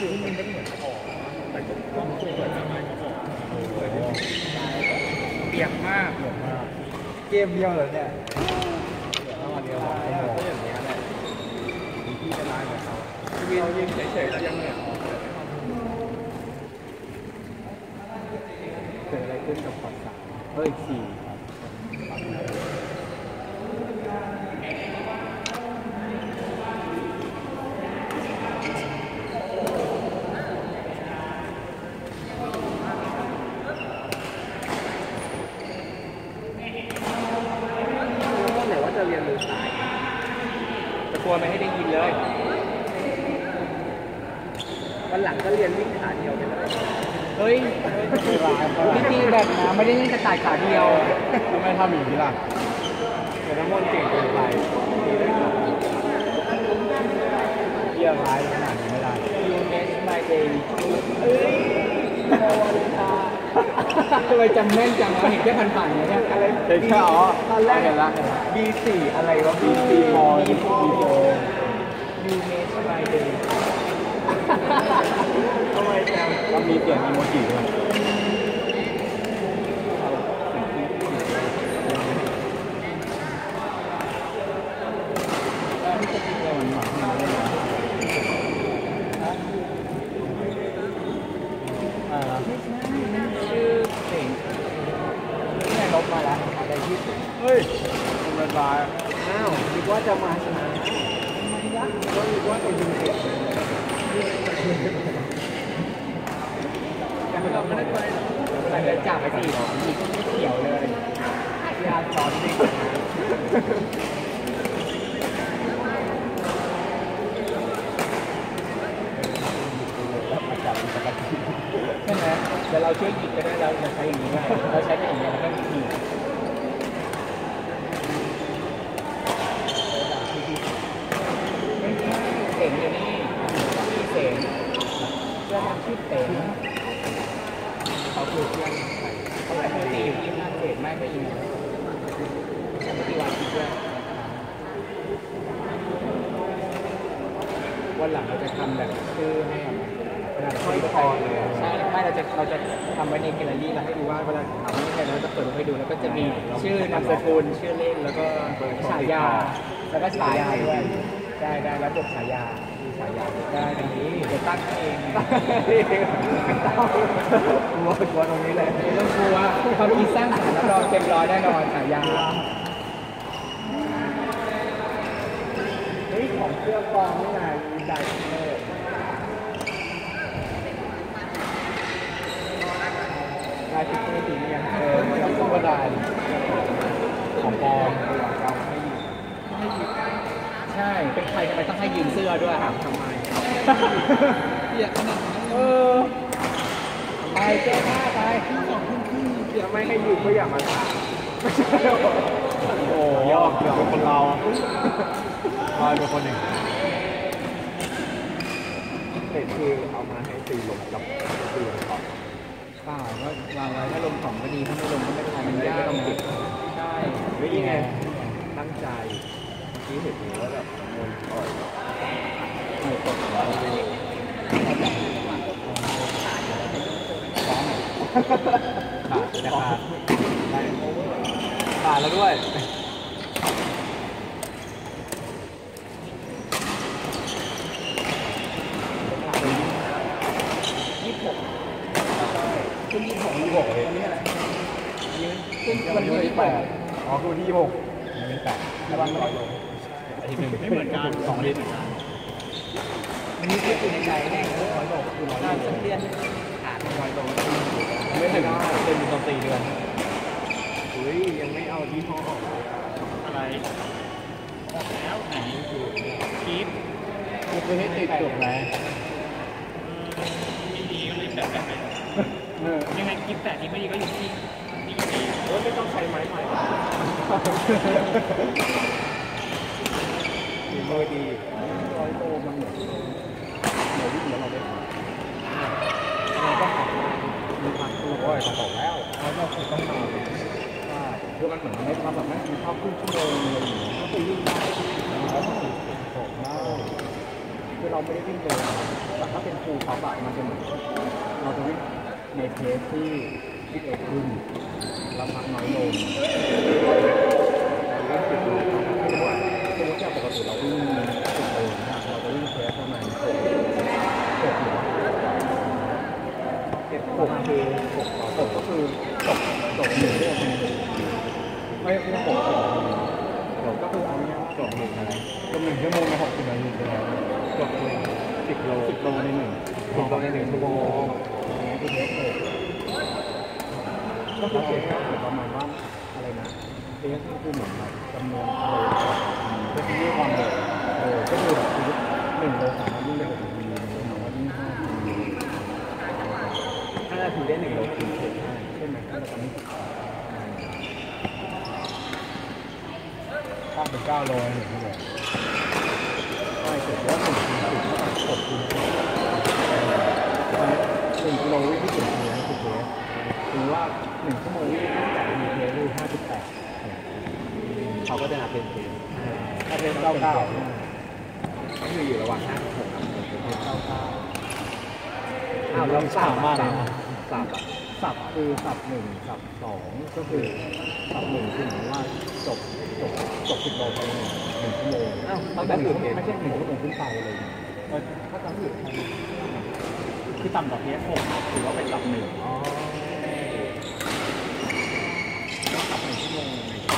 คือมันไม่เหมือนของแต่ก็ต้องเหมือนสมัยก่อนเปียกมากเกมเดียวเลยเนี่ยเดี๋ยวเดียวก็อย่างนี้แหละที่จะได้แบบเขาเรายิงเฉยๆแล้วยังเหนื่อยเกิดอะไรขึ้นกับขอดสามเฮ้ย4 จะเรียนมือซ้ายจะกลัวไม่ให้ได้ยินเลยวันหลังก็เรียนวิ่งขาเดียวไปเลยเฮ้ยพี่ตีแบบนะไม่ได้เล่นกระต่ายขาเดียวทำไมทำอย่างนี้ล่ะเดี๋ยวน้ำมันเก่งเกินไปเยี่ยมร้ายขนาดนี้ไม่ได้ You make my day ทำไมจำแม่นจังเราเห็นแค่ผ่านๆเนี่ยอะไรแค่อ๋อตอนแรกเห็นละ B4 อะไรวะ B4 พอดีโอ You make my day ทำไมจังก็มีเปลี่ยนอีโมจิด้วยชื่อเสียงที่ไหนลบมาแล้วอะไรที่เฮ้ยธรรมดาอ้าวคิดว่าจะมาชนะก็คิดว่าจะยิงเสร็จแต่เราไม่ได้ไปแต่เดินจับไปสี่มีก็ไม่เขียวเลยยาสอนเด็กใช่ไหมเดี๋ยวเราช่วยหยิบก็ได้เราใช้อย่างนี้ได้เราใช้เป็นอย่างนี้แล้วก็มีเสียงอยู่นี่มีเสียงเพื่อนมันชื่อเสียงเขาคือเพื่อนเขาเป็นคนตีอยู่ที่หน้าเศษไม่ก็ยิงที่วางที่เพื่อนวันหลังเราจะทำแบบชื่อให้ค่อยพอเลยใช่ไม่เราจะทำไว้ในแกลเลอรี่แล้วให้ดูว่าเวลาถามว่าใครเราจะเปิดให้ดูแล้วก็จะมีชื่อนามสกุลชื่อเล่นแล้วก็ฉายาแล้วก็ฉายาด้วยได้แล้วบวกฉายามีฉายาได้ตรงนี้เดี๋ยวตั้งเองกลัวตรงนี้เลยไม่ต้องกลัวความคิดสร้างสรรค์รับรองเต็มร้อยแน่นอนฉายาเฮ้ยของเครื่องกรองนี่ไงมีใจเลยลายติดตัวสีเนี่ยไม่ต้องสู้กระดาษของปลอมให้ยืมใช่เป็นใครทำไมต้องให้ยืมเสื้อด้วยถามทำไมเปียกขนาดนั้นไปแก้ผ้าไปเดี๋ยวไม่ให้ยืมก็อย่ามาถามโอ้ยอกเป็นคนเราลอยเป็นคนหนึ่งเด็ดคือเอามาให้ตีลงกับตีลงก่อนเปล่าก็วางไว้ถ้าลงของก็ดีถ้าไม่ลงก็ไม่เป็นไรมันยากต้องติดใช่ไม่ยังไงตั้งใจที่เห็นว่าแบบมวยอ่อยไม่ตกแล้วขาดแล้วด้วยขึ้น26เลยวันนี้อะไรขึ้นวันที่28 อ๋อคือวันที่26วันที่8 ที่บ้าน100 โลอาทิตย์หนึ่งไม่เหมือนกัน2 อาทิตย์วันนี้คือในใจแน่100 โลคือ100 โลสักเดือนขาด100 โลไม่ถึงเป็นตอน4 เดือนอุ้ยยังไม่เอาที่ห้ออะไรออกแล้วไหนคือคีฟคือให้ติดจบไหมไม่ดีก็เลยแบบยังไงคีฟ8นี้ไม่ดีก็อยู่ที่ดีไม่ต้องใช้ไม้ใหม่ดีมือดี100 โลมันเหมือนวิ่งแล้วเราได้เราต้องมีความตัวโอ้ยตกแล้วเราต้องนอนคือมันเหมือนไม่ทำแบบนั้นคือเข้าครึ่งชั่วโมงเลยก็ไปวิ่งได้แล้วต้องติดตกได้คือเราไม่ได้วิ่งเร็วแต่ถ้าเป็นฟูลท็อปอะมันจะเหมือนเราจะวิ่งในเพสที่เร็วขึ้นเราพักน้อยลงเราวิ่ง10 โลสมมติจากปกติเราวิ่ง10 โลนะเราจะวิ่งเพสประมาณ6 6 คือ6 ก็คือตก1 ชั่วโมงไม่6 ก็คือเอาเนี่ยจบ1 อะไรจบ1 ชั่วโมงใน60 นาทีไปแล้วจบ10 โลใน10 โลใน1 ชั่วโมงนี่คือเทสก็คือเทสประมาณว่าอะไรนะเทสคือเหมือนแบบจำนวนก็คือด้วยความเร็วก็คือแบบ1 โลสามารถวิ่งได้6 นาที1 โลสามารถวิ่ง5 นาทีได้1 โลถึงใช่ไหมถ้าเราทำข้ามเป็น9 โลหนึ่งชั่วโมงใช่เสร็จแล้ว1 คูณ 10 เท่ากับ6 คูณ 10ตอนนี้1 กิโลวิ่งที่1 กิโลนี่คือเทสหรือว่า1 ชั่วโมงวิ่งที่2มีเทสคือ58เขาก็จะนับเป็นเทสถ้าเทส99ก็คืออยู่ระหว่าง5 กับ 6ครับเทส99เราสับมากเลยนะสับคือสับ1 สับ2ก็คือสับ1คือเหมือนว่าจบ10 โลภายใน1 ชั่วโมงตั้งแต่ไม่ใช่1 ชั่วโมงขึ้นไปเลยถ้าจำผิดคือต่ำกว่าเพียง6ถือว่าเป็นสับ1สับ1 ชั่วโมง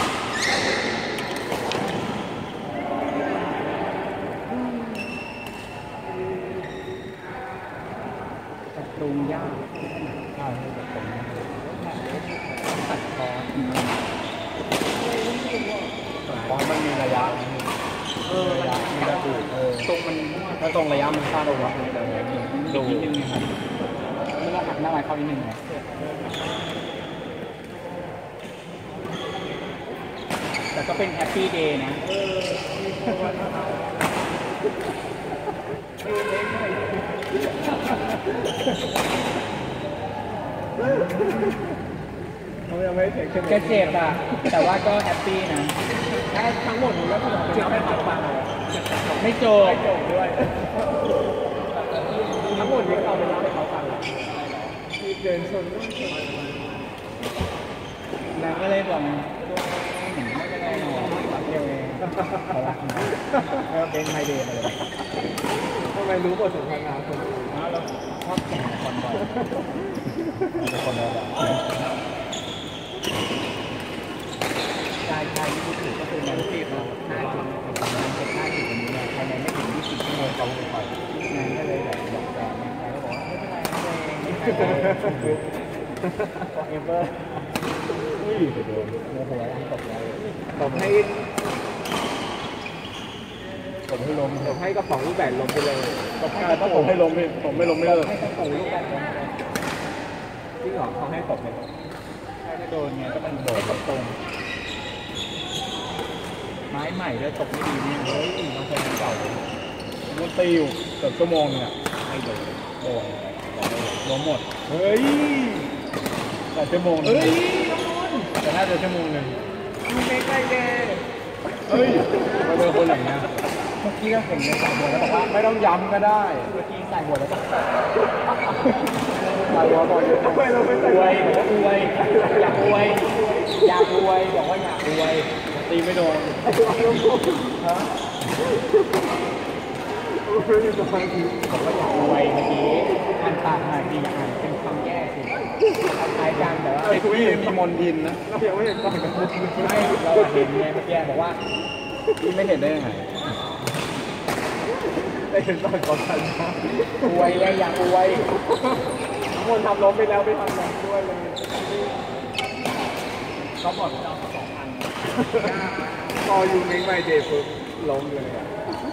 ปรุงยากใช่แบบผมตัดคอมันมีระยะระยะมีระดูตรงมันถ้าตรงระยะมันสั้นลงมาแต่ดูนิดนึงนะครับไม่ต้องหักหน้าไม้เข้านิดนึงนะแต่ก็เป็นแฮปปี้เดย์นะเขายังไม่เสร็จแกเจ็บอ่ะแต่ว่าก็แฮปปี้นะถ้าทั้งหมดนี้ก็คือเราไม่ปังไม่โจบด้วยทั้งหมดนี้เราเป็นเล่าให้เขาฟังมีเดินชนนางก็เลยบอกไม่เป็นไรหรอกตัดเดียวเองเขารักนะเป็นไฮเดย์อะไรทำไมรู้บทสนทนาคนอื่นเราชอบแข่งคนบ่อยเป็นคนเราแบบชายที่พูดถึงก็คือมันฟีบเรา5 จุดประมาณ5 จุดวันนี้เนี่ยภายในไม่ถึง20 ชั่วโมงเขาลงไปงานก็เลยแบบบอกแฟนเนี่ยเขาบอกว่าไม่เป็นไรไม่เป็นไรforever อุ้ยโดนโมโหแล้วตบแล้วตบให้ล้มตบให้กระป๋องลูกแบดล้มไปเลยตบให้ถ้าผมให้ล้มผมไม่ล้มไม่เลิกให้กระป๋องลูกแบดล้มจริงเหรอเขาให้ตบเลยถ้าโดนไงก็มันโดนตรงไม้ใหม่ด้วยตกไม่ดีเนี่ยเฮ้ยมันเคยเก่ามันตีอยู่เกือบชั่วโมงเนี่ยไม่โดนล้มหมดเฮ้ยแต่ชั่วโมงนึงแต่น่าจะชั่วโมงนึงไม่ใกล้แกเฮ้ยมาเจอคนอย่างเงี้ยเมื่อกี้ก็เห็นในสายบัวแล้วบอกว่าไม่ต้องย้ำก็ได้เมื่อกี้สายบัวแล้วก็สายบัวบอกอยู่ไม่เราไม่ใส่อวยอยากอวยบอกว่าอยากอวยตีไม่โดนฮะบอกว่าอยากอวยเมื่อกี้อ่านปากหน่อยดีอ่านเป็นคำแย่สิคล้ายกันแต่ว่าไอ้คุยเห็นมนดินนะเรายังไม่เห็นก่อนไม่เราเห็นไงเมื่อกี้บอกว่าพี่ไม่เห็นได้ยังไงได้เห็นตอนก่อนทันอวยเลยอยากอวยทุกคนทำล้มไปแล้วไม่ทำแบบด้วยเลยเขาบอกจะเอา2,000พอยูเมกไมเดย์ปุ๊บล้มเลยอ่ะ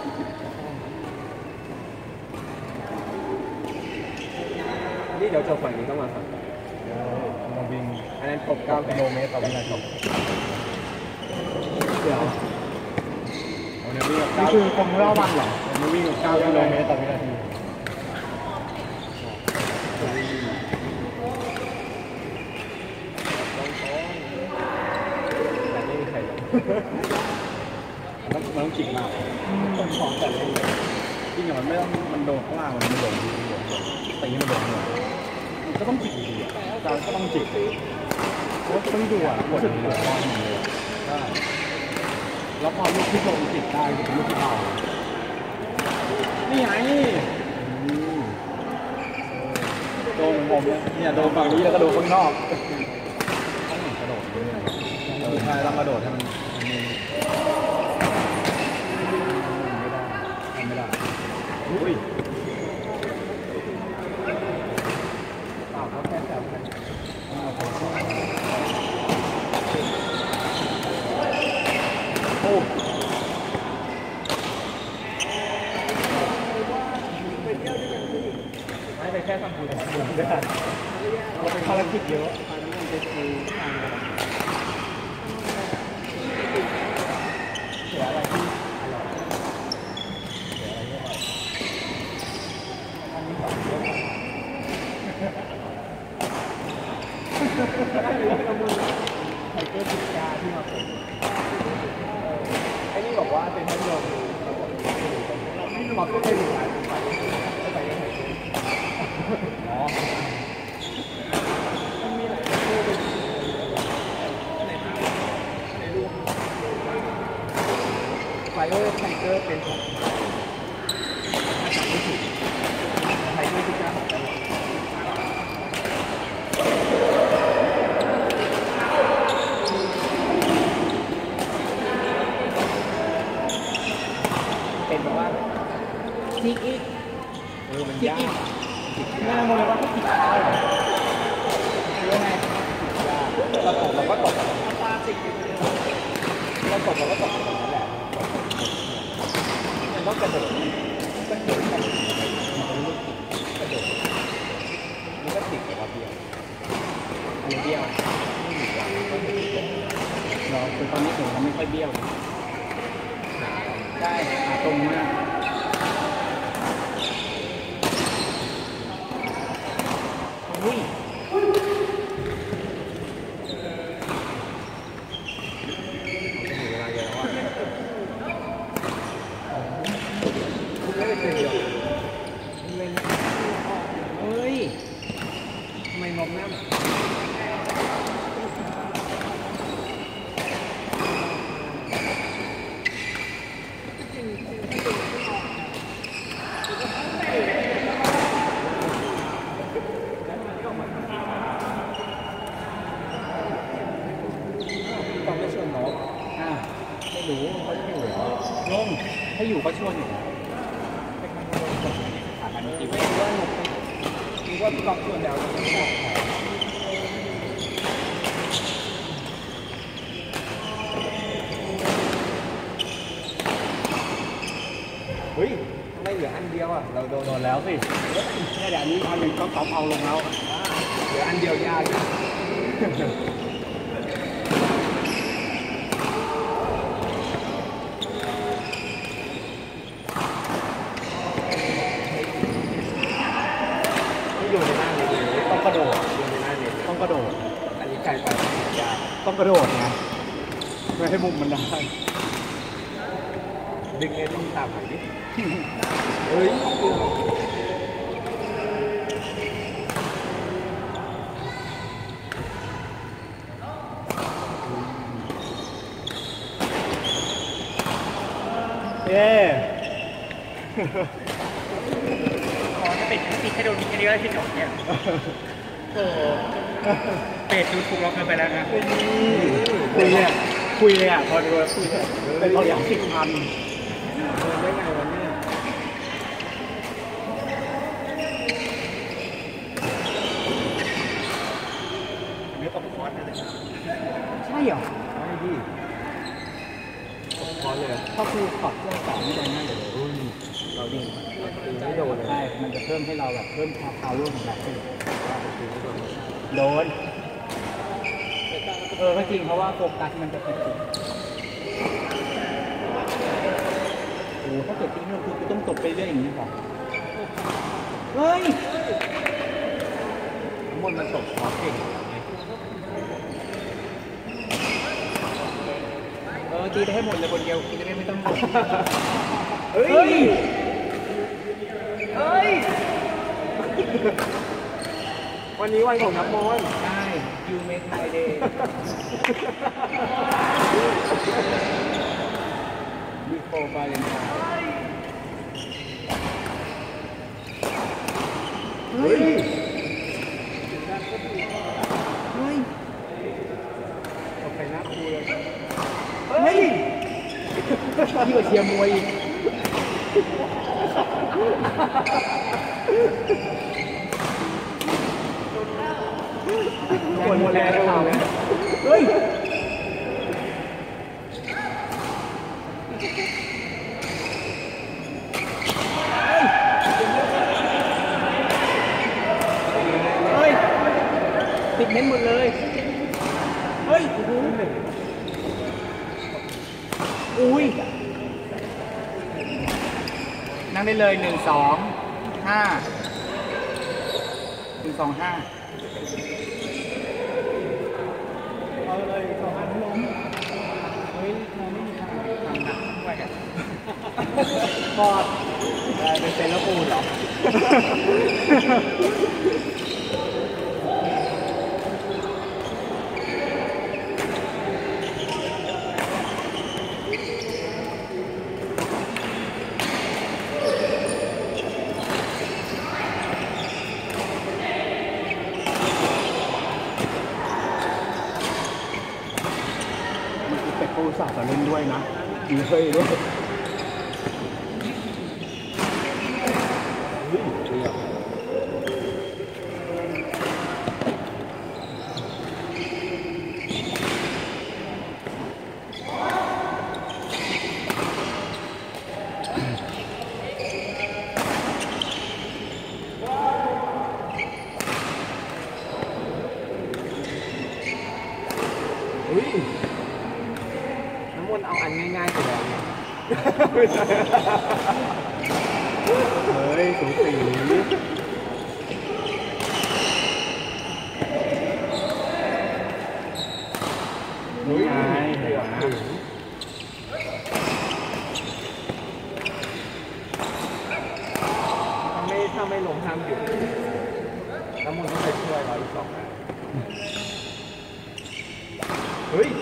นี่เดี๋ยวจบฝั่งนี้ต้องมาฝั่งมาวิ่งอันนั้นตก9 กิโลเมตรต่อวินาทีเดี๋ยวนี่คือฟอร์มูล่าวันเหรอมันวิ่งกับ9 กิโลเมตรต่อวินาทีแต่ไม่มีใครมันต้องจิกมากต้องของแต่เลยจริงๆมันไม่ต้องมันโดนข้างล่างมันโดนตีมันโดนเลยมันก็ต้องจิกอยู่ดีอ่ะการก็ต้องจิกเพราะต้องดูอ่ะปวดหัวก้อนเลยได้แล้วพอลูกที่ลงจิกได้เป็นลูกที่เบานี่ไงโดนผมเนี่ยโดนฝั่งนี้แล้วก็โดนข้างนอกต้องกระโดดใช่ต้องกระโดดให้มันไม่ได้อุ้ยเปล่าเขาแค่แซวกันโอ้ไม่ไปแค่ทำบุญไม่ได้เราเป็นภารกิจเยอะตอนนั้นมันจะคือทางเสียอะไรที่อร่อยเสียอะไรที่อร่อยอันนี้สองเยอะมากไทเกอร์พิซซ่าที่มาเป็นไอ้นี่บอกว่าเป็นพัดลมเราไม่รู้ว่าก็ไม่รู้อะไรไปยังไงอ๋อมันมีหลายตัวในรูปไฟเออร์ไทเกอร์เป็นของไทเกอร์พิซซ่าของเป็นแบบว่าจิกอีกมันยากง่ายหมดเลยว่าเขาจิกเท้าเหรอรู้ไหมเราตกเราก็ตกเราตกเราก็ตกอย่างนั้นแหละมันต้องกระโดดกระโดดมันกระโดดมันก็ติดกับเบี้ยวอันนี้เบี้ยวไม่มีวันก็ไม่ติดเราคือตอนนี้ผมเขาไม่ค่อยเบี้ยวได้ขาตรงมากอุ้ยเวลาเยอะแล้วอ่ะไม่ได้เป็นเดียวเฮ้ยทำไมมองหน้าแบบต้องไม่ชวนน้องไม่รู้เขาจะอยู่เหรอลงถ้าอยู่ก็ชวนอยู่สถาบันนี้คิดว่าพี่ก๊อฟชวนแล้วไม่บอกเฮ้ยไม่เหลืออันเดียวอ่ะเราโดนแล้วสิแค่เดี๋ยวอันนี้อันหนึ่งก็เอาลงแล้วเหลืออันเดียวยากอยู่ในหน้าเลยต้องกระโดดอยู่ในหน้าเลยต้องกระโดดอันนี้ไกลไปต้องกระโดดไงไม่ให้มุมมันได้ดึงเอ็นต้องตามไปดิเฮ้ยเย้จะเป็นติดแค่โดนมีแค่นี้ก็ที่หนเนี่ยโอ้เป็ดดูถูกเราไปแล้วนะคุยเลยอ่ะพอดูคุยเป็นตัวอย่าง10,000ได้ไงวันนี้ไม่ต้องคอร์สเลยใช่เหรอไม่ดีคอร์สเลยถ้าครูขอดเครื่องสอนไม่ได้ง่ายเลยเราดีไม่โดนใช่มันจะเพิ่มให้เราแบบเพิ่มpowerของเราขึ้นโดนก็จริงเพราะว่าโฟกัสมันจะผิดโอ้ถ้าเกิดจริงๆคือต้องตบไปเรื่อยอย่างนี้หรอเฮ้ยทั้งหมดมันตบคอเก่งตีได้ให้หมดเลยคนเดียวคุณจะได้ไม่ต้องหมดเฮ้ยวันนี้วันของน้ำมนต์ใช่ you make my day before Valentine เฮ้ยเฮ้ยตกใส่หน้าครูเลยเฮ้ยยิ่งกว่าเชียร์มวยอีกหมดแล้วเฮ้ยเฮ้ยติดเน้นหมดเลยเฮ้ยโอ้โหอุ้ยนั่งได้เลย1 2 5 1 2 5เอาเลย2 อันล้มเฮ้ยเราไม่มีทางทำหนักด้วยกันพอดเป็นเซนแล้วปูนเหรอแต่กูสาจะเล่นด้วยนะมีเคยด้วยน้ำมนต์เอาอันง่ายๆไปแล้วเฮ้ยสูสีนี่ไงเห็นไหมถ้าไม่ลงห้ามหยุดน้ำมนต์ต้องไปช่วยเราอีก2 อันเฮ้ย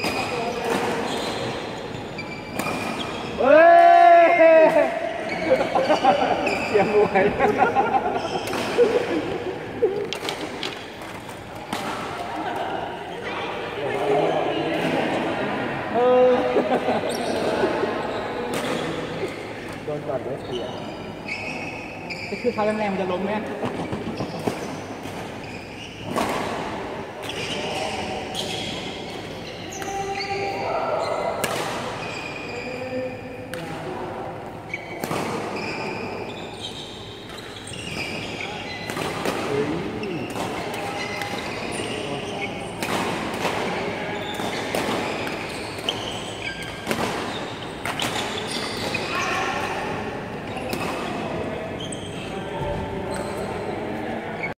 เฮ้ยเสียงมวยโดนก่อนได้เสียคือเขาแรงๆมันจะล้มไหม